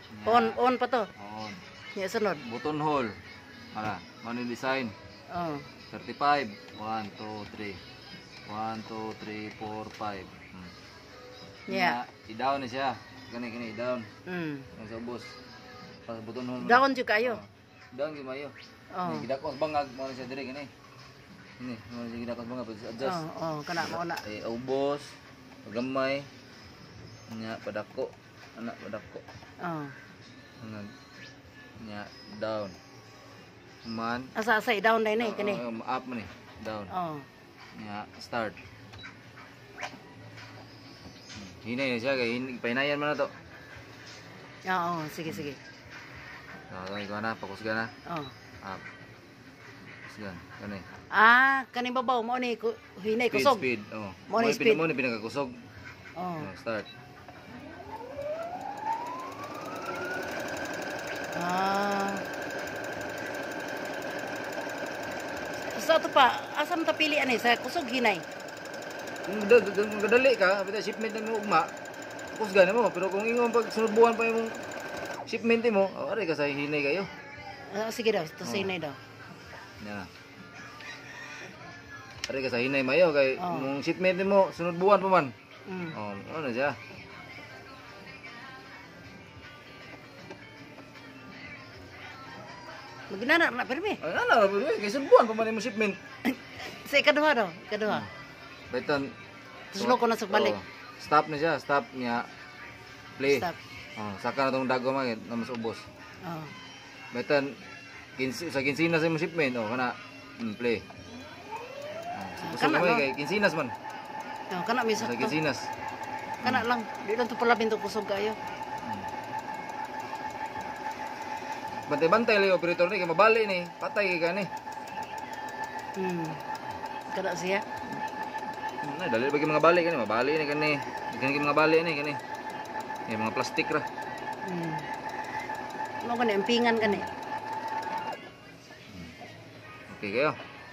On pa to. On. Nya sunod. Button hole. Ara, mano yung design? Oh. 35. 1, 2, 3. 1, 2, 3, 4, 5. Yeah. I-down na siya. Kani, i-down. Ang sa ubos. Pas button hole. Down jud kayo. Down gyud mayo. Oh. Gidakos bangag mo siya dire kani. Ini, mo siya gidakos bangag pag adjust. Kana mo na. Ubos. Gamay. Nya padako. Anak padako. Nya down. Man. Asa down dai ni kani. Up man ni. Down. Nya start. Hinay na siya kay painayan man na to. Sige. Kani ko na, fokus ka na. Up. Sigan, kani. Kani babaw mo ni hinay kusog. Speed. Mo ni speed. Mo ni pinakakusog. Start. Sa to pa, asam ta pili ani sa kusog hinay. Kung kadali ka, bitaw shipment mo ugma. Kusgan mo, pero kung ingon pag sunod buwan pa imong shipment mo, ari ka sa hinay kayo. Sige daw, to sa hinay daw. Yan. Ari ka sa hinay mayo kay mong shipment mo sunod buwan pa man. Ano siya? Maginana na permi. Ano, kay sunod buwan pa man imong shipment. Sa ikaduha daw, ikaduha. Baitan. Tuslo ko na sa balik. Stop na siya, stop niya. Play. Stop. Saka na tong dago man na mas ubos. Baitan sa kinsinas imong shipment, kana play. Kusog Kana mo kay kinsinas man. Kana misa. Sa kinsinas. Kana lang, di lang to pala pinto kusog kayo. Bantay-bantay lang operator ni kay mabali ni, patay kay kani. Kada siya. Dali bagi mga bali kani, mabali ni kani. Kani mga bali ni kani. Mga plastik ra. Mo kani empingan kani. Okay kayo.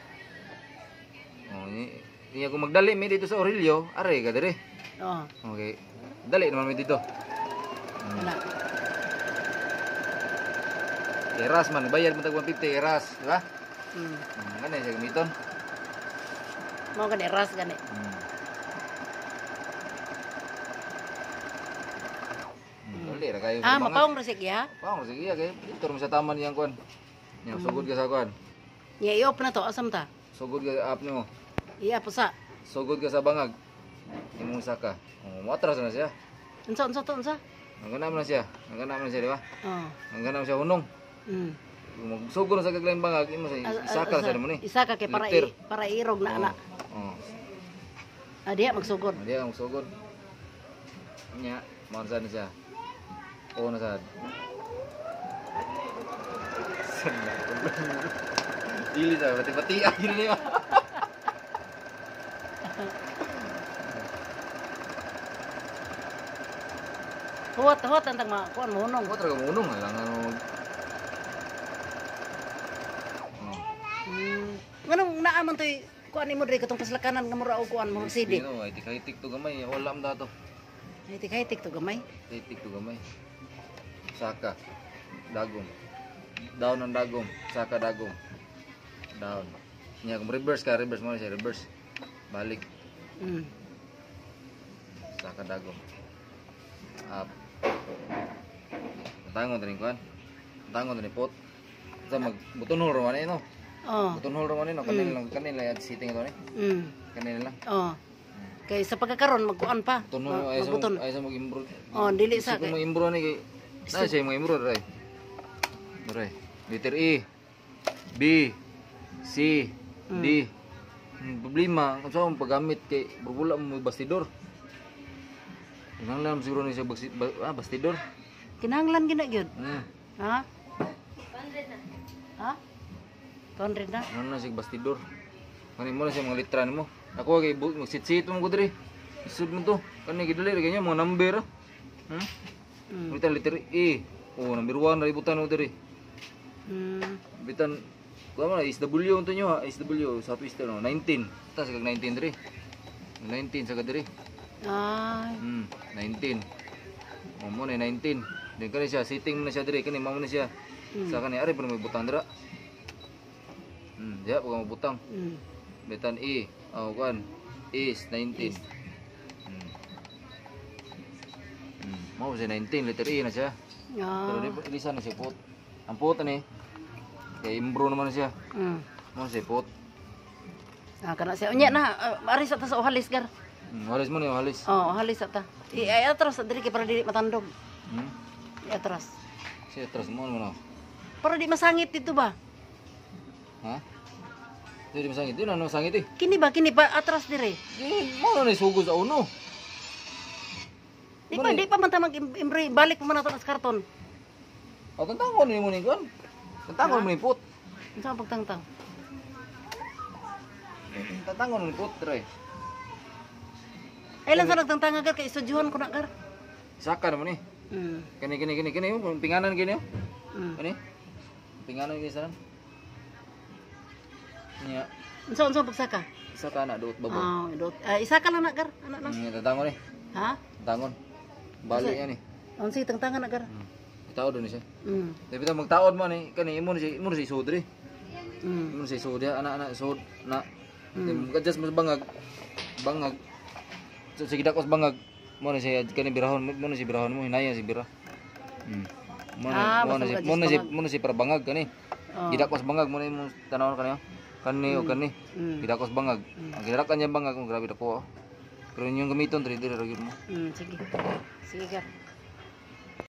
Ini ako magdali mi dito sa Aurelio, are ka dire. Okay. Dali naman mi dito. Kana. Eras man, bayad mo tag 150 eras, di ba? Kani siya gamiton. Mo kani ras kani. Dali ra kayo. Mapaong ra siya. Mapaong ra siya kay dito mo sa taman yang kuan. Nya sugod ka sa kuan. Ya i-off na to asam ta. Sugod ka up nimo. Iya pa sa. Sugod ka sa bangag. Imong saka. Matras na siya. Unsa to unsa? Hangganam na siya. Hangganam na siya, di ba? Hangganam siya hunong. Magsugod na sa kaglayang bangag, imo sa isaka sa mo ni. Isaka kay para irog na ana. Diya magsugod. Diya magsugod. Nya, maunsa na siya. Na sad. Dili sa pati-pati agil niya. Huwat antang kuan mo hunong. Huwat ra munong lang ano. Nganong naaman toy kuan nimo diri katong paslakanan nga mura og kuan mo CD. Dino ay tikay-tik to gamay, wala am dato. Ay tikay-tik to gamay. Tik to gamay. Saka dagom. Down ang dagom, saka dagom. Down. Nya kung reverse ka, reverse mo siya, reverse. Balik. Saka dagom. Up. Tangon din kuan. Tangon din pot. Sa magbuton hol man no. Buton hol man no, kanila at sitting ito ni. Kanila lang. Kay sa pagkakaron magkuan pa. Buton ay sa mag-imbro. Dili sa kay. Kung mag-imbro ni kay na siya mag-imbro ray. Ray. Letter E, B, C, D. Problema, kung saan paggamit kay bubula mo bastidor. Kinahanglan siguro ni siya bastidor. Kinahanglan gina gyud. Ha? 200 na. Ha? 200 na? Ano na siya bastidor. Kani mo na siya mga litra mo. Ako kay magsit-sit mo ko diri. Isud mo to. Kani gidali ra kanya mga number. Bitan letter E. Number 1 ra ibutan mo diri. Bitan kuha mo na SW unto nyo ha. SW Southwestern no 19. Ta sa 19 diri. 19 sa diri. 19. mo na 19. Then kani siya sitting mo na siya dire kani mao na siya. Sa kani ari pa may butang dira. Diya pag mo butang. Betan E. Kuan is 19. Mau siya 19 letter E na siya. Pero di isa na siya pot. Ang pot ni kay imbro naman na siya. Mau siya pot. Kana siya unya na ari sa ta sa halis gar. Halis mo ni halis. Oh, halis sa ta. Ay atras diri kay para dili matandog. Atras. Siya atras mo na. Para di masangit dito ba? Ha? Di masangit. Di na masangit eh. Kini ba atras dire. Mo na sugod sa uno. Di pa man ta mag-imbray, balik pa man nato sa karton. O tantangon ni mo ni kon. Tantangon mo ni pot. Unsa ang pagtangtang? Tantangon mo ni pot try. Ay lang sa nagtangtang agar kay istudyohan ko na agar. Saka naman ni. Kini yung pinganan gini yung. Kani? Pinganan gini saan? Nya. Unsa pagsaka? Saka na duot babo. Isa ka lang na agar, anak na. Tantangon ni. Ha? Tantangon. Balik yan ni. Unsa tangtangan agar? Itaod ni siya. Tapi ta magtaod mo ni kani imo ni si isud ri. Imo si isud anak isud na. Adjust mas bangag. So sige dakos bangag. Mo ni siya kani birahon mo ni si birahon mo hinaya si birah. Mo na si para bangag kani. Gidakos bangag mo ni mo tanawon kani. Kani o kani. Gidakos bangag. Ang gidarakan niya bangag mo grabe dako. Pero yung gamiton diri ra gyud mo. Sige. Sige gar.